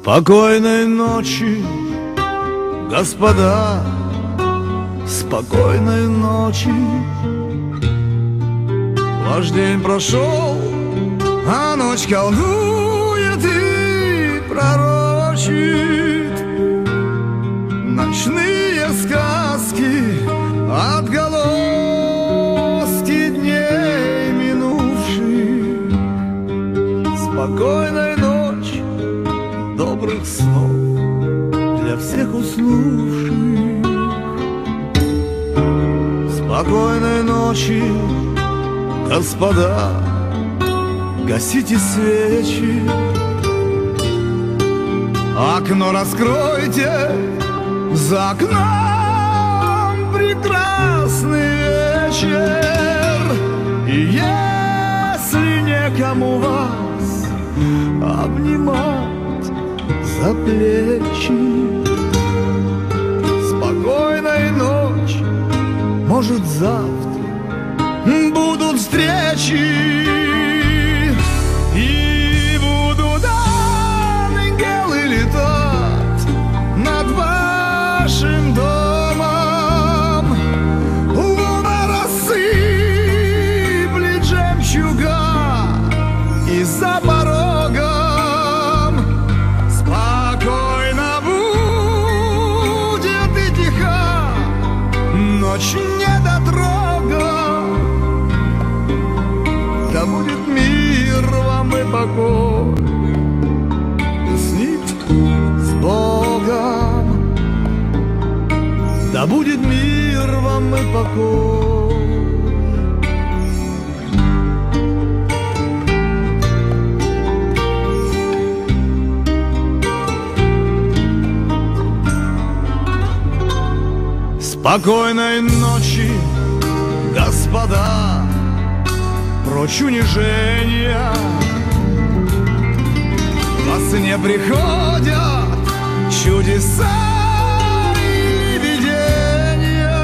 Спокойной ночи, господа, спокойной ночи. Ваш день прошел, а ночь колдует и пророчит ночные сказки, отголоски дней минувших. Спокойной ночи, добрых снов для всех уснувших. Спокойной ночи, господа, гасите свечи, окно раскройте, за окном прекрасный вечер. И если некому вас обнимать за плечи, спокойной ночи, может завтра будут встречи. И будут ангелы летать над вашим домом, луна рассыплет жемчуга, и за порогом спокойно будет и тиха ночь недотрога. Да будет мир вам и покой, усните с Богом. Да будет мир вам и покой. Спокойной ночи, господа, прочь унижения. Во сне приходят чудеса и видения.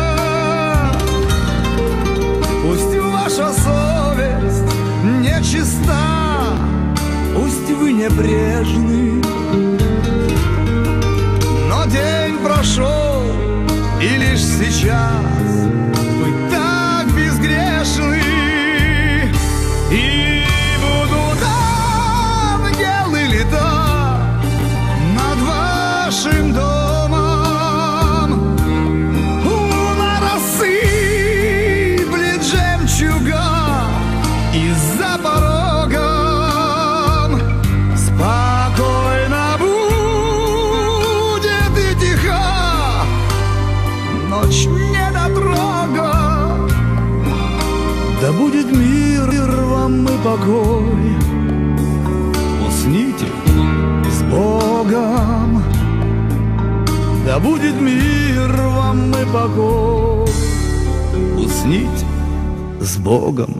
Пусть ваша совесть нечиста, пусть вы небрежны, но день прошел, и лишь сейчас вы так безгрешны. И будут ангелы летать над вашим домом, луна рассыплет жемчуга, и за порогом спокойно будет и тиха ночь недотрога. Да будет мир вам и покой, усните с Богом. Да будет мир вам и покой, усните с Богом.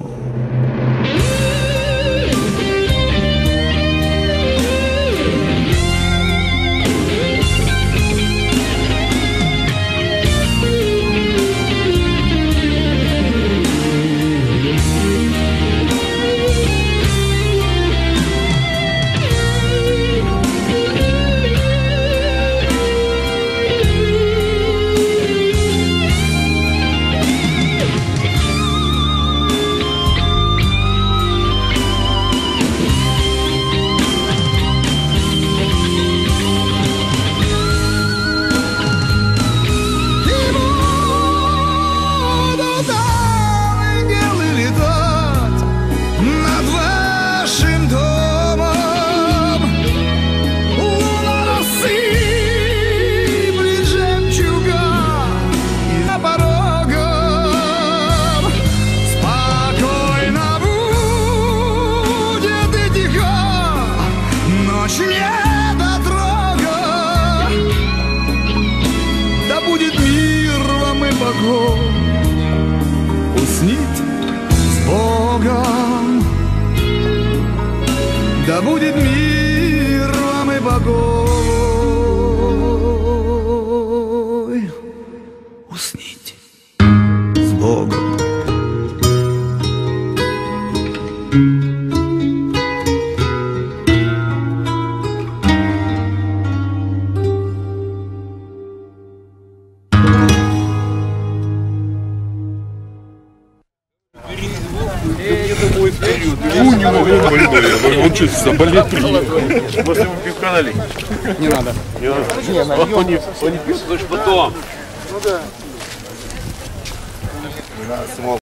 Усните с Богом. Да будет мир вам и покой. Усните с Богом. наверное. Он что, заболел, приехал. Может, ему пивка налить? Не надо. Не надо. Он не пьет, слышь, потом. Ну да.